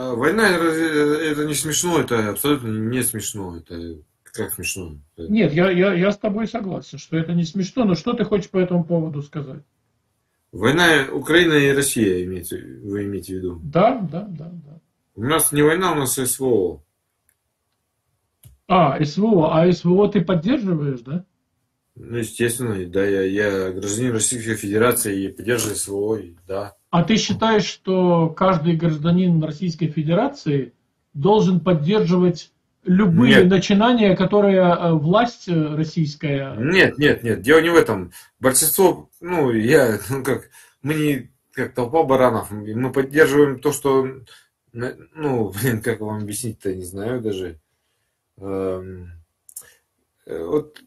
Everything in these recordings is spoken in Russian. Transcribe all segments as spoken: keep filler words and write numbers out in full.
А, война это, это не смешно, это абсолютно не смешно. Это как смешно? Нет, я, я, я с тобой согласен, что это не смешно, но что ты хочешь по этому поводу сказать? Война Украина и Россия, имеете, вы имеете в виду? Да, да, да, да. У нас не война, у нас СВО. А, СВО, а СВО ты поддерживаешь, да? Ну, естественно, да, я, я гражданин Российской Федерации и поддерживаю СВО, и да. А ты считаешь, что каждый гражданин Российской Федерации должен поддерживать любые Нет, начинания, которые э, власть э, российская... нет, нет, нет, дело не в этом. Большинство, ну, я, ну, как, мы не как толпа баранов, мы поддерживаем то, что, ну, блин, как вам объяснить-то, не знаю даже. Эм, э, Вот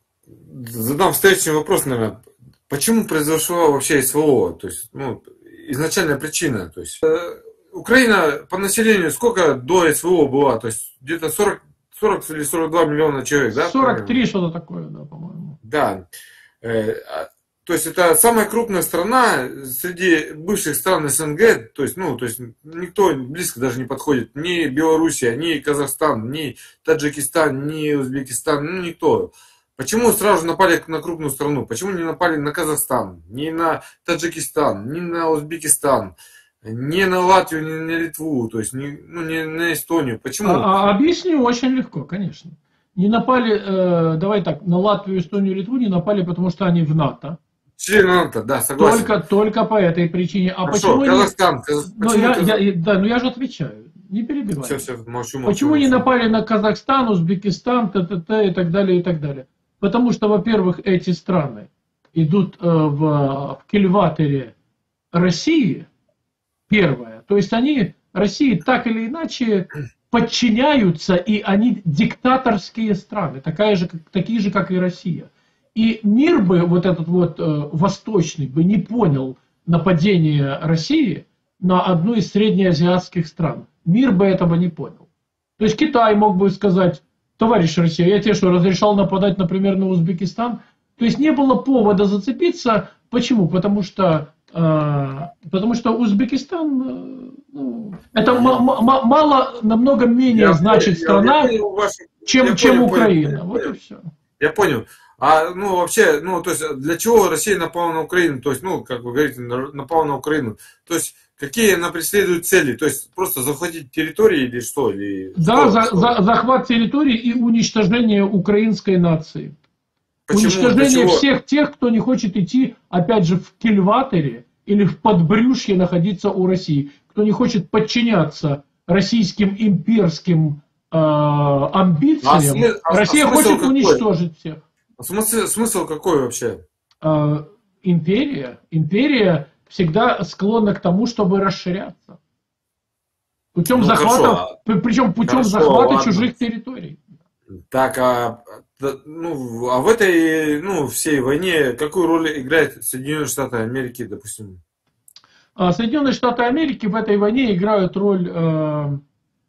задам встречный вопрос, наверное, почему произошло вообще СВО? То есть, ну, изначальная причина. То есть, э, Украина по населению сколько до СВО была? То есть, где-то сорок, сорок или сорок два миллиона человек, да? сорок три Примерно? что-то такое, да, по-моему. Да. Э, а, То есть, это самая крупная страна среди бывших стран СНГ. То есть, ну, то есть, никто близко даже не подходит. Ни Белоруссия, ни Казахстан, ни Таджикистан, ни Узбекистан, ну, никто. Почему сразу же напали на крупную страну? Почему не напали на Казахстан, ни на Таджикистан, ни на Узбекистан, ни на Латвию, ни на Литву, то есть ни, ну, не на Эстонию? Почему? А, а объясню очень легко, конечно. Не напали, э, давай так, на Латвию, Эстонию, Литву не напали, потому что они в НАТО. Члены НАТО, да, согласен. Только, только по этой причине. А Хорошо, почему не... Казахстан. Каз- Ну, Почему я, Казахстан? я, да, ну я же отвечаю. Не перебивай Все, меня. все, молчу, молчу, Почему не молчу. напали на Казахстан, Узбекистан, т.т.т. и так далее, и так далее? Потому что, во-первых, эти страны идут э, в, в кильватере России, первое. То есть они России так или иначе подчиняются, и они диктаторские страны, такая же, как, такие же, как и Россия. И мир бы, вот этот вот э, восточный, бы не понял нападение России на одну из среднеазиатских стран. Мир бы этого не понял. То есть Китай мог бы сказать: товарищ Россия, я тебе что, разрешал нападать, например, на Узбекистан? То есть не было повода зацепиться. Почему? Потому что, э, потому что Узбекистан, э, ну, это м- м- мало, намного менее Я, значит я, я страна, понял вашу... чем, Я чем понял, понял, Украина. понял, Вот и понял. все. Я понял. А, ну, вообще, ну, то есть, для чего Россия напала на Украину? То есть, ну, как вы говорите, напала на Украину. То есть, какие она преследует цели? То есть, просто захватить территории или что? Или Да, что, за, что? за, захват территории и уничтожение украинской нации. Почему? Для Уничтожение чего? всех тех, кто не хочет идти, опять же, в кильватере или в подбрюшье находиться у России. Кто не хочет подчиняться российским имперским э, А, амбициям. смы- а- а Россия смысл хочет какой? уничтожить всех. А смысл, смысл какой вообще? Э, империя, империя всегда склонна к тому, чтобы расширяться. Путем Ну, захвата, хорошо. причем путем Хорошо, захвата ладно. чужих территорий. Так, а, да, ну, а в этой, ну, всей войне какую роль играет Соединенные Штаты Америки, допустим? А Соединенные Штаты Америки в этой войне играют роль, э,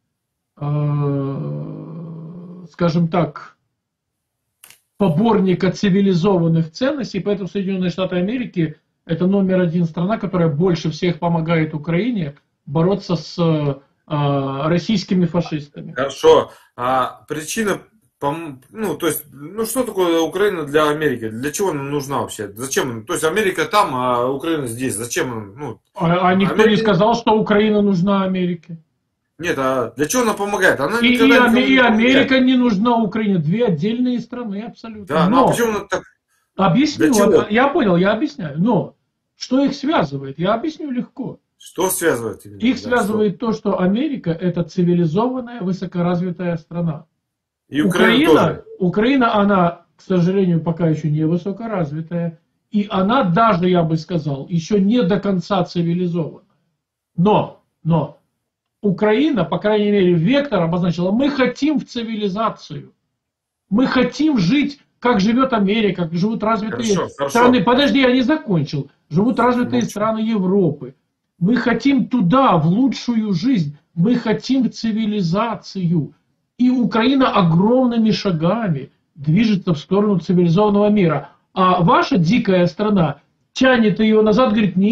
э, скажем так, поборника цивилизованных ценностей, поэтому Соединенные Штаты Америки это номер один страна, которая больше всех помогает Украине бороться с э, российскими фашистами. Хорошо. А причина, пом- ну, то есть, ну, что такое Украина для Америки? Для чего она нужна вообще? Зачем? То есть, Америка там, а Украина здесь. Зачем? она, Ну, А, а никто не Америка... сказал, что Украина нужна Америке. Нет, а для чего она помогает? Она И, и, никогда никому и не помогает. Америка не нужна Украине. Две отдельные страны абсолютно. Да, ну а Но почему она так? Для объясню, чего? я понял, я объясняю. Но что их связывает? Я объясню легко. Что связывает именно? Их Да, связывает что? то, что Америка это цивилизованная, высокоразвитая страна. И Украина Украина, тоже. Украина, она, к сожалению, пока еще не высокоразвитая. И она даже, я бы сказал, еще не до конца цивилизована. Но, но, Украина, по крайней мере, вектор обозначила, мы хотим в цивилизацию. Мы хотим жить, как живет Америка, как живут развитые Хорошо, страны. хорошо. Подожди, я не закончил. Живут развитые Молчу. страны Европы. Мы хотим туда, в лучшую жизнь. Мы хотим цивилизацию. И Украина огромными шагами движется в сторону цивилизованного мира. А ваша дикая страна тянет ее назад, говорит: нет,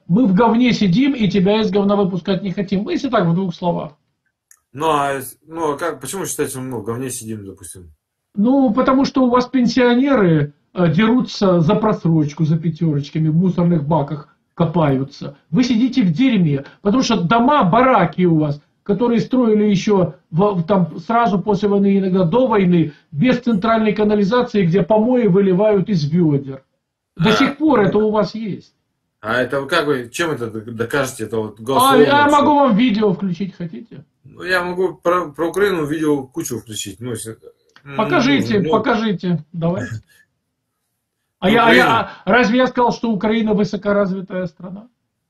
мы в говне сидим и тебя из говна выпускать не хотим. Если так, в двух словах. Ну, а, ну, а как, почему считаете, мы в говне сидим, допустим? Ну, потому что у вас пенсионеры э, дерутся за просрочку, за пятерочками, в мусорных баках копаются. Вы сидите в дерьме, потому что дома, бараки у вас, которые строили еще в, там, сразу после войны, иногда до войны, без центральной канализации, где помои выливают из ведер. До а, сих пор это у вас есть. А это как вы, чем это докажете? Это вот а я могу вам видео включить, хотите? Ну, я могу про, про Украину видео кучу включить. Ну, если, покажите, ну, покажите, давайте. А, я, а я, разве я сказал, что Украина высокоразвитая страна?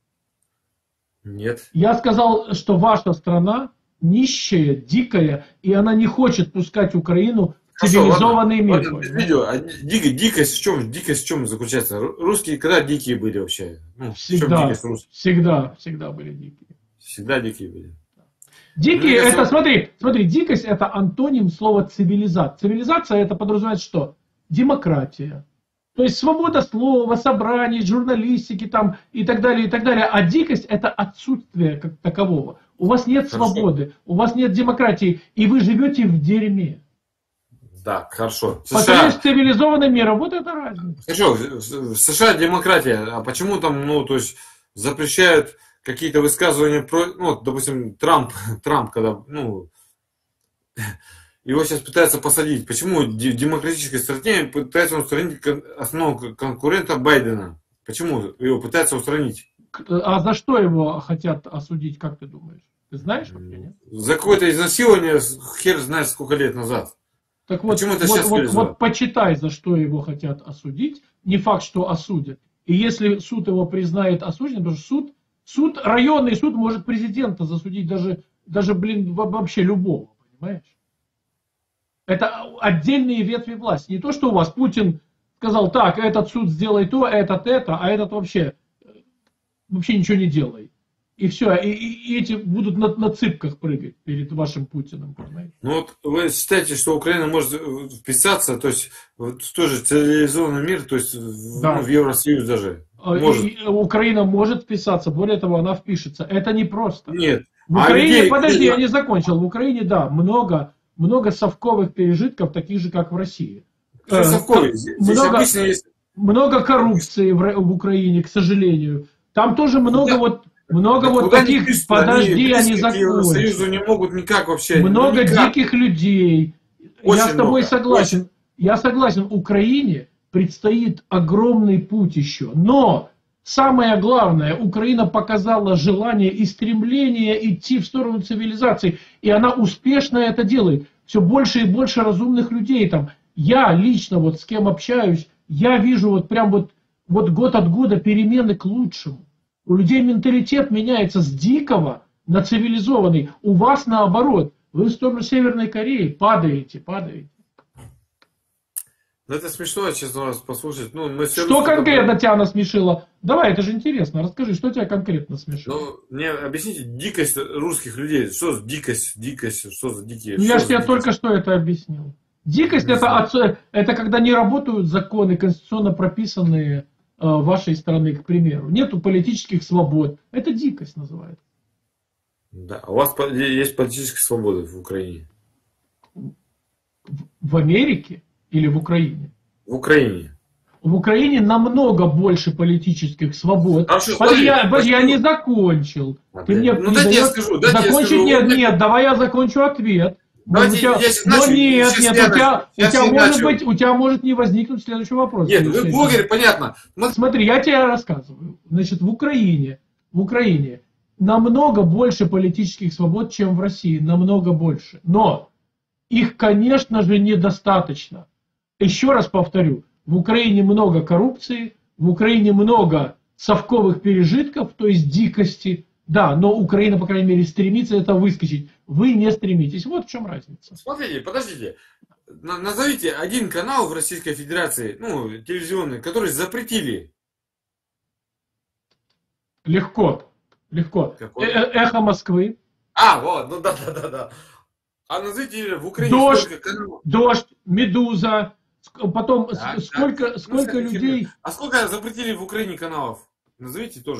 Нет. Я сказал, что ваша страна нищая, дикая, и она не хочет пускать Украину в цивилизованный ладно, мир. Ладно, видео, а ди, дикость в чем? Дикость в чем заключается? Русские когда дикие были вообще? Ну, всегда, всегда, всегда были дикие. Всегда дикие были. Дикие, ну, это, кажется... смотри, смотри, дикость это антоним слова цивилизация. Цивилизация это подразумевает что? Демократия. То есть свобода слова, собраний, журналистики там и так далее, и так далее. А дикость это отсутствие как такового. У вас нет хорошо. свободы, у вас нет демократии, и вы живете в дерьме. Да, хорошо. США... Потому что цивилизованным миром, вот это разница. Хорошо, в США демократия, а почему там, ну, то есть, запрещают какие-то высказывания про, ну, допустим, Трамп, Трамп, когда, ну, его сейчас пытаются посадить. Почему в демократической стране пытаются устранить основного конкурента Байдена? Почему его пытаются устранить? А за что его хотят осудить, как ты думаешь? Ты знаешь вообще, нет? За какое-то изнасилование, хер знает сколько лет назад. Так вот, почему это вот, сейчас вот, вот почитай, за что его хотят осудить. Не факт, что осудят. И если суд его признает осужденным, потому что суд, суд, районный суд может президента засудить даже, даже блин, вообще любого, понимаешь? Это отдельные ветви власти. Не то, что у вас Путин сказал, так, этот суд сделай то, этот это, а этот вообще, вообще ничего не делай. И все, и, и эти будут на, на цыпках прыгать перед вашим Путиным, понимаете? Ну вот вы считаете, что Украина может вписаться, то есть в тоже цивилизованный мир, то есть да. ну, в Евросоюз даже? Может. И, Украина может вписаться, более того, она впишется. Это не просто. Нет. В Украине, а людей... подожди, я не закончил. В Украине, да, много, много совковых пережитков, таких же, как в России. Э, совковые? Здесь много, есть... много коррупции в, в Украине, к сожалению. Там тоже много да. вот... Много да вот таких, подожди, они, они закончат. Союзу не могут никак вообще. Много ну, никак. диких людей. Очень я с тобой много. согласен. Очень. Я согласен, Украине предстоит огромный путь еще. Но самое главное, Украина показала желание и стремление идти в сторону цивилизации. И она успешно это делает. Все больше и больше разумных людей там. Я лично вот с кем общаюсь, я вижу вот прям вот, вот год от года перемены к лучшему. У людей менталитет меняется с дикого на цивилизованный. У вас наоборот. Вы в сторону Северной Кореи падаете, падаете. Ну это смешно, честно вас послушать. Ну, мы что русские... конкретно тебя насмешило? Давай, это же интересно. Расскажи, что тебя конкретно смешило? Ну, мне объясните дикость русских людей. Что за дикость, дикость, что за дикие? Ну, я же тебе только что это объяснил. Дикость это, от... это когда не работают законы, конституционно прописанные вашей страны, к примеру. Нету политических свобод. Это дикость называется. Да, у вас есть политические свободы в Украине? В Америке или в Украине? В Украине. В Украине намного больше политических свобод. Хорошо, подожди, подожди, я, подожди, я не подожди. закончил. А, Ты мне ну не дайте даешь... я скажу. Дайте Закончить я скажу. нет, Дайте... нет, давай я закончу ответ. Давайте, тебя... я Но начну, нет, нет, у тебя, у, тебя может начал. быть, у тебя может не возникнуть следующий вопрос. Нет, вы блогеры, понятно. Смотри, я тебе рассказываю. Значит, в Украине, в Украине намного больше политических свобод, чем в России. Намного больше. Но их, конечно же, недостаточно. Еще раз повторю. В Украине много коррупции, в Украине много совковых пережитков, то есть дикости. Да, но Украина, по крайней мере, стремится это выскочить. Вы не стремитесь. Вот в чем разница. Смотрите, подождите. Назовите один канал в Российской Федерации, ну, телевизионный, который запретили. Легко. Легко. Э -э Эхо Москвы. А, вот, ну да, да, да, да. А назовите в Украине Дождь, сколько каналов? Дождь, Медуза. Потом да, сколько, да. сколько ну, людей... А сколько запретили в Украине каналов? Назовите тоже.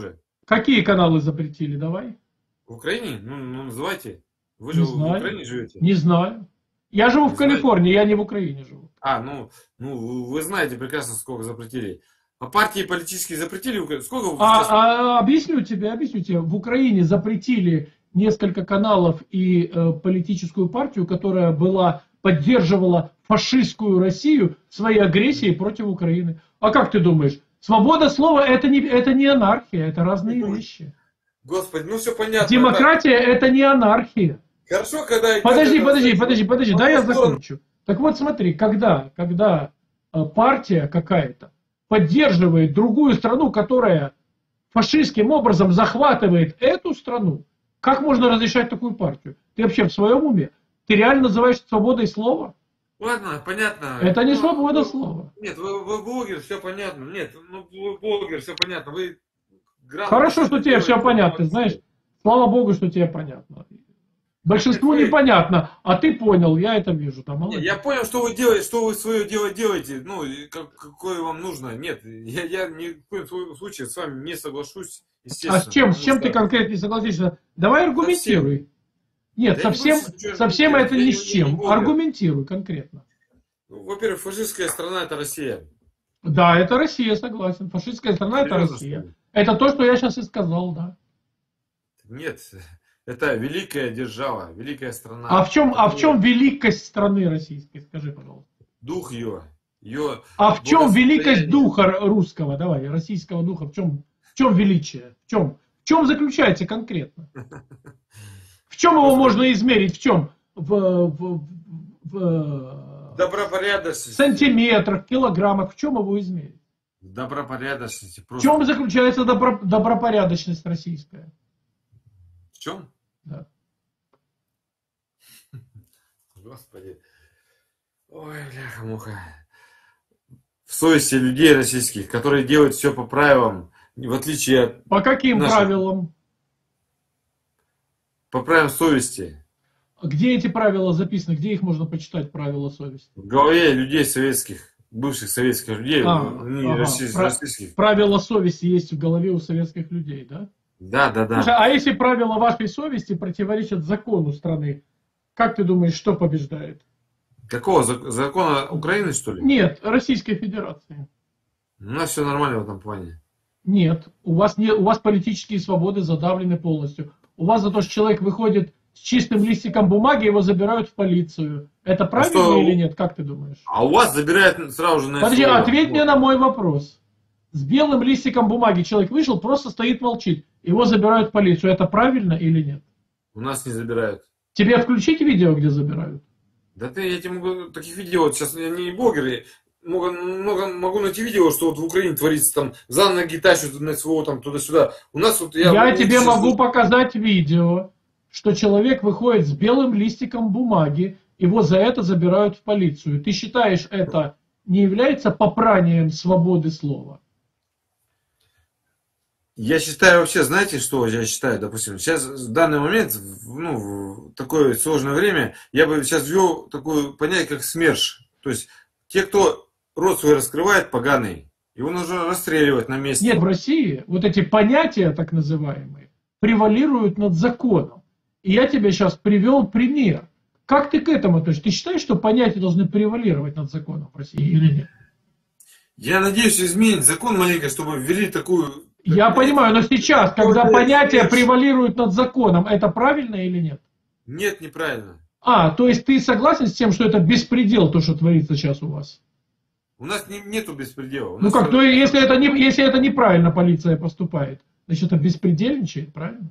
Какие каналы запретили? Давай. В Украине? Ну, ну называйте. Вы Не же в знаю. Украине живете? Не знаю. Я живу Не в знаете? Калифорнии, я не в Украине живу. А, ну, ну, вы знаете прекрасно, сколько запретили. А партии политические запретили? в Украине? Сколько вы сейчас... А, а, объясню тебе, объясню тебе. В Украине запретили несколько каналов и э, политическую партию, которая была, поддерживала фашистскую Россию в своей агрессии против Украины. А как ты думаешь? Свобода слова это не, это не анархия, это разные вещи. Господи, ну все понятно. Демократия это не анархия. Хорошо, когда... Подожди, это, подожди, знаете, подожди, подожди, в да я одну сторону. закончу. Так вот смотри, когда, когда э, партия какая-то поддерживает другую страну, которая фашистским образом захватывает эту страну, как можно разрешать такую партию? Ты вообще в своем уме? Ты реально называешь свободой слова? Ладно, понятно. Это не Ну, свобода ну, слова. Нет, вы, вы блогер, все понятно. Нет, ну вы блогер, все понятно. Вы грамотно Хорошо, что тебе делаете, все понятно, молодцы. знаешь. Слава Богу, что тебе понятно. Большинству Нет, вы- непонятно, а ты понял, я это вижу. Там, Не, молодец. я понял, что вы делаете, что вы свое дело делаете, ну, и как, какое вам нужно. Нет, я, я ни в коем случае с вами не соглашусь, естественно. А с чем, с потому чем что- ты конкретно не согласишься? Давай аргументируй. Нет, Да я не совсем, буду ничего совсем аргументировать, это я ни не- с я не чем. блогер. Аргументируй конкретно. Ну, во-первых, фашистская страна это Россия. Да, это Россия, согласен. Фашистская страна это Серьезно, Россия. что ли? Это то, что я сейчас и сказал, да. Нет, это великая держава, великая страна. А в чем, а в Которая- чем великость страны российской? Скажи, пожалуйста. Дух ее, ее А в чем великость благосостояние. духа русского, давай, российского духа? В чем, в чем величие? В чем, в чем заключается конкретно? В чем его можно измерить? В чем? В, в, в, в Добропорядочность. сантиметрах, килограммах. В чем его измерить? Добропорядочность. В Просто... чем заключается добро, добропорядочность российская? В чем? Да. Господи. Ой, бляха-муха. В совести людей российских, которые делают все по правилам, в отличие от... По каким Наши- правилам? По правилам совести. Где эти правила записаны? Где их можно почитать, правила совести? В голове людей советских, бывших советских людей, А, не ага. российских, Про- российских. Правила совести есть в голове у советских людей, да? Да, да, да. Слушай, а если правила вашей совести противоречат закону страны, как ты думаешь, что побеждает? Какого зак- закона Украины, что ли? Нет, Российской Федерации. У нас все нормально в этом плане. Нет, у вас, не, у вас политические свободы задавлены полностью. У вас за то, что человек выходит с чистым листиком бумаги, его забирают в полицию. Это правильно что- или нет? Как ты думаешь? А у вас забирают сразу же на Подожди, СВО. ответь Вот. мне на мой вопрос. С белым листиком бумаги человек вышел, просто стоит, молчит. Его забирают в полицию. Это правильно или нет? У нас не забирают. Тебе включить видео, где забирают? Да ты, я тебе могу таких видео, вот сейчас я не блогер, я много, много могу найти видео, что вот в Украине творится, там, за ноги тащат на СВО, там, туда-сюда. У нас вот я... Я вот тебе сейчас- могу показать видео, что человек выходит с белым листиком бумаги, его за это забирают в полицию. Ты считаешь, это не является попранием свободы слова? Я считаю вообще, знаете, что я считаю, допустим, сейчас в данный момент, в- ну, в такое сложное время, я бы сейчас ввел такое понятие, как СМЕРШ. То есть, те, кто рот свой раскрывает, поганый, его нужно расстреливать на месте. Нет, в России вот эти понятия, так называемые, превалируют над законом. И я тебе сейчас привел пример. Как ты к этому относишься? Ты считаешь, что понятия должны превалировать над законом в России или нет? Я надеюсь изменить закон маленько, чтобы ввели такую... Я понимаю, но сейчас, когда Вот, понятия СМЕРШ. превалируют над законом, это правильно или нет? Нет, неправильно. А, то есть ты согласен с тем, что это беспредел, то, что творится сейчас у вас? У нас не, нету беспредела. У Ну нас как, всё- то если это, не, если это неправильно полиция поступает, значит это беспредельничает, правильно?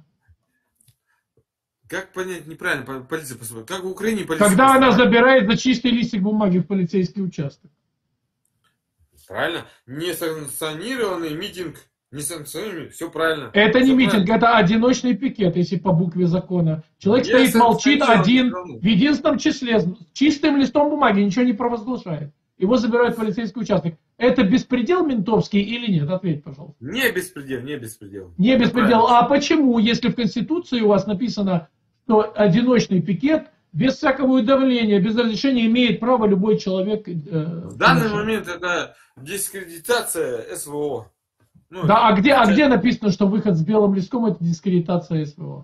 Как понять неправильно по- полиция поступает? Как в Украине полиция Когда она поступает? забирает за чистый листик бумаги в полицейский участок. Правильно. Несанкционированный митинг. Несанкционированный, все правильно. Это не Всё митинг, правильно. это одиночный пикет, если по букве закона. Человек Я стоит, молчит санкционирован один, никому. в единственном числе, с чистым листом бумаги, ничего не провозглашает. Его забирают в полицейский участок. Это беспредел ментовский или нет? Ответь, пожалуйста. Не беспредел, не беспредел. Не Это беспредел. правильно. А почему, если в Конституции у вас написано, что одиночный пикет без всякого давления, без разрешения имеет право любой человек... э, В данный совершать? момент это дискредитация СВО. Ну, Да, а где, а хотя... где написано, что выход с белым листком это дискредитация СВО?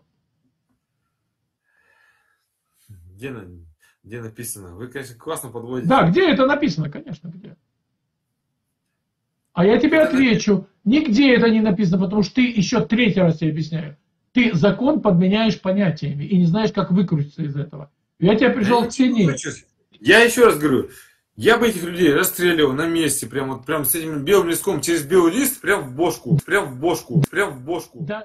Где, где написано? Вы, конечно, классно подводите. Да, где это написано, конечно, где. А я тебе это отвечу, написано... нигде это не написано, потому что ты еще третий раз тебе объясняю. Ты закон подменяешь понятиями и не знаешь, как выкрутиться из этого. Я тебя прижал я к стене. Я еще раз говорю, я бы этих людей расстреливал на месте, прям вот прям с этим белым листком через белый лист, прям в бошку, прям в бошку, прям в бошку. Да.